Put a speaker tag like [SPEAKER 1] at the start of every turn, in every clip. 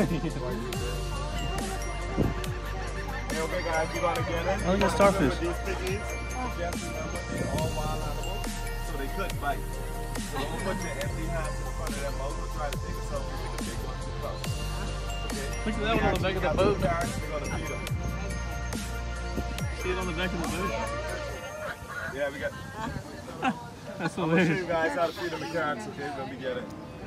[SPEAKER 1] Okay, guys, you gonna get it?
[SPEAKER 2] Oh, you got starfish.
[SPEAKER 1] These piggies, just remember, they're all wild animals, so they couldn't bite. So don't put your empty hands in front of their mouth or try to take a selfie with the big ones across. Okay?
[SPEAKER 2] Look at that one on the back of the boat.
[SPEAKER 1] We're gonna feed them.
[SPEAKER 2] See it on the back of the boat?
[SPEAKER 1] Yeah, we got.
[SPEAKER 2] That's
[SPEAKER 1] I'm gonna show you
[SPEAKER 2] hilarious.
[SPEAKER 1] guys how to feed them the carrots, okay? Let me get it.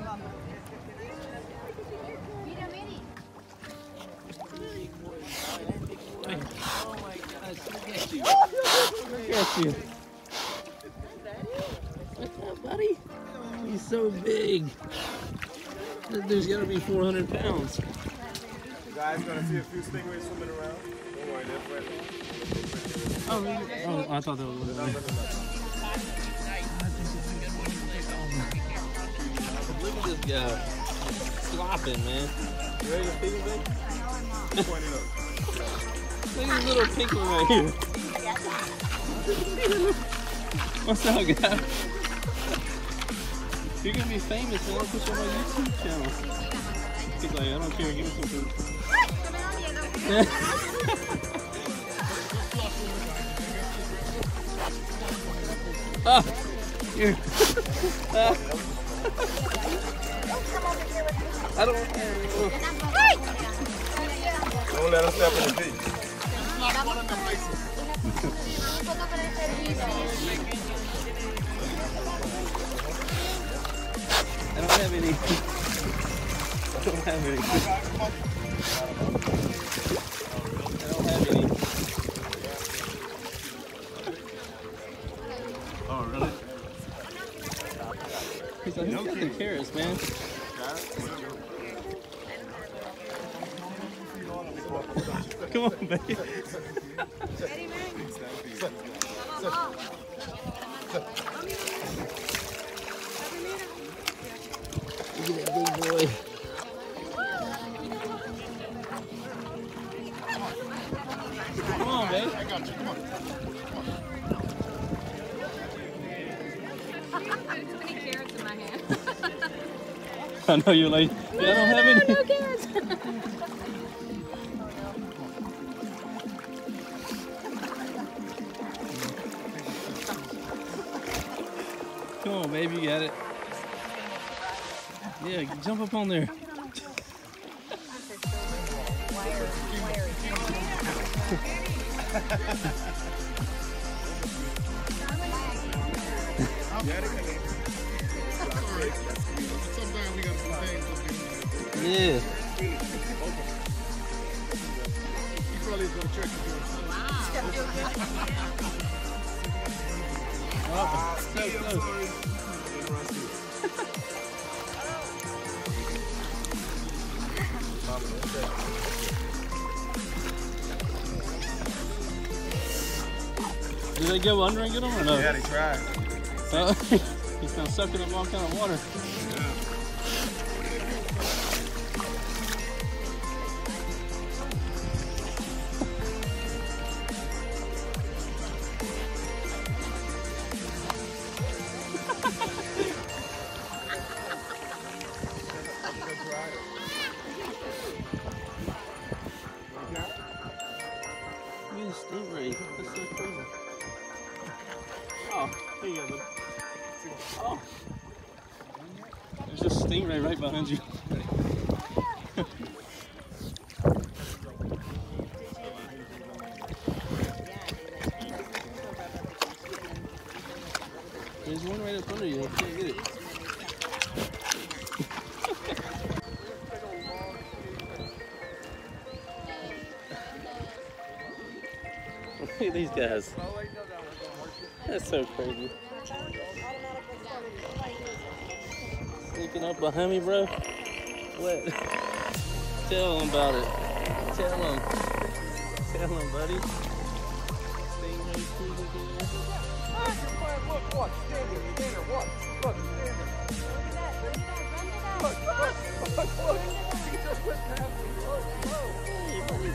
[SPEAKER 3] Look at you. What's up, buddy? He's so big. This dude's gotta be 400 pounds.
[SPEAKER 1] You guys gonna see a few stingrays swimming around? Don't worry, they're friendly.
[SPEAKER 3] Oh, I thought that was
[SPEAKER 1] No.
[SPEAKER 3] Look at this guy. Slopping, man. You ready to feed him, babe? Look at this little pink one right here. What's up, guy? You're gonna be famous, man. I'll put you on my YouTube channel. He's like, I don't care, give me some food. Ah, here. I don't.
[SPEAKER 1] Don't let them step in the feet.
[SPEAKER 3] I don't have any. I don't have any. I don't have any.
[SPEAKER 2] Oh, really?
[SPEAKER 3] He's like, who's got the carrots, man?
[SPEAKER 2] Come on, baby.
[SPEAKER 3] Look at that big boy. Come on, babe.
[SPEAKER 4] I got you. Come on.
[SPEAKER 5] Too many carrots in my hand.
[SPEAKER 3] I know you're like, yeah, I don't have any.
[SPEAKER 5] No carrots.
[SPEAKER 3] Come on, baby, you got it. Yeah, jump up on there.
[SPEAKER 4] Sometimes we got some things.
[SPEAKER 3] Yeah.
[SPEAKER 4] He probably is going to church with you.
[SPEAKER 3] Oh, so close. Did they go under and get them or no?
[SPEAKER 1] Yeah, they tried.
[SPEAKER 3] Oh, he's gonna suck it up all kind of water. Look at the stingray. That's so crazy. Oh, there you go, bud. Oh. There's a stingray right behind you. There's one right up under you. I can't get it. Look at these guys. That's so crazy. Sneaking up behind me, bro. What? Tell them about it. Tell them. Tell them, buddy. Stingray cruising through there.
[SPEAKER 1] Look, stand there, watch. Look, stand there. Look. You just went past me.
[SPEAKER 3] Hey, buddy.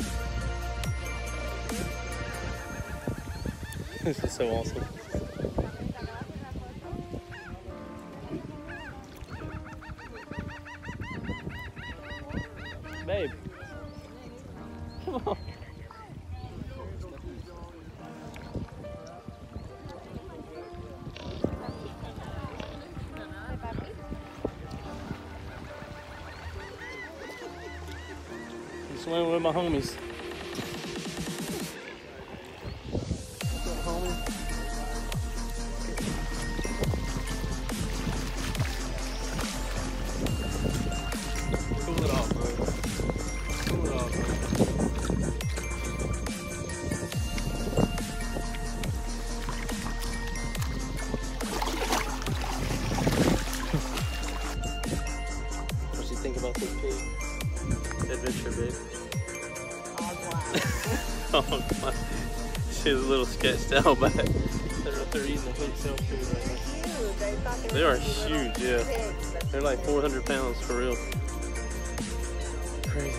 [SPEAKER 3] This is so awesome. Went with my homies. What's up, homie? Cool it off, bro. Cool it off, bro. What you think about this pig adventure, babe? Oh my. She's a little sketched out back. They're up there eating the hotel food right now. They are huge, yeah. They're like 400 pounds for real. Crazy.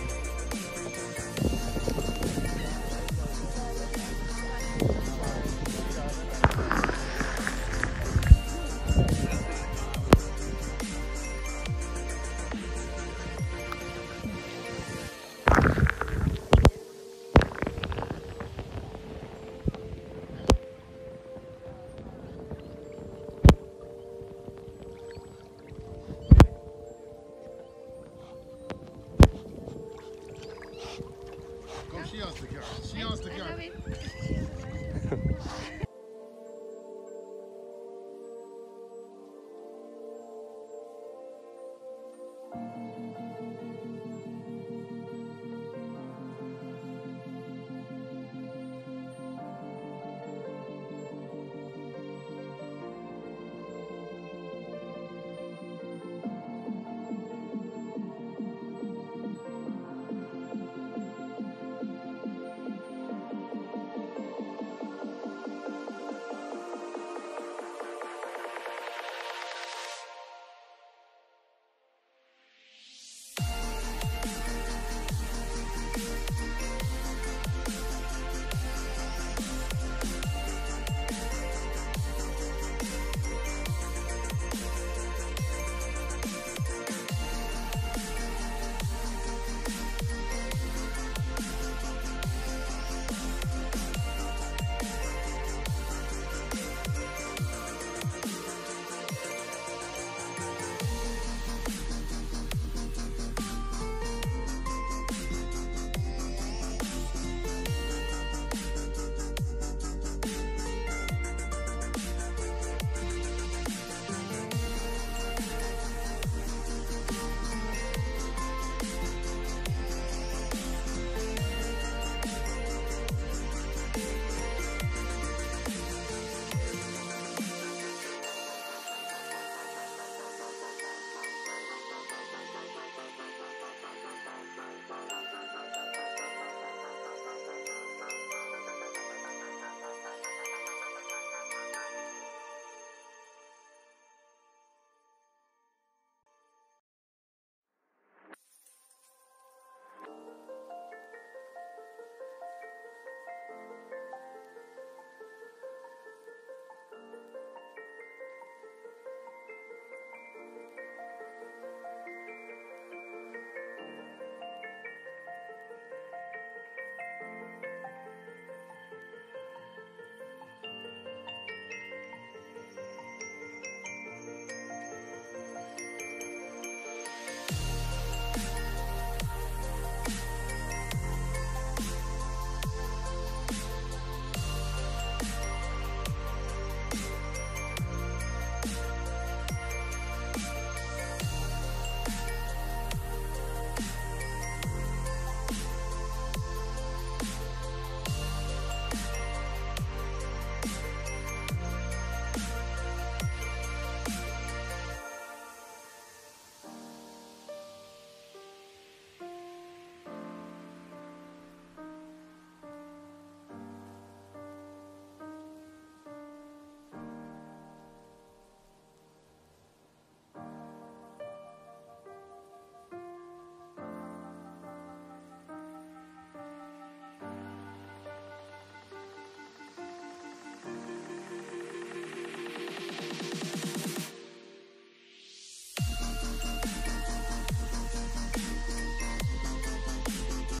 [SPEAKER 4] Go, she wants to go. She wants to go.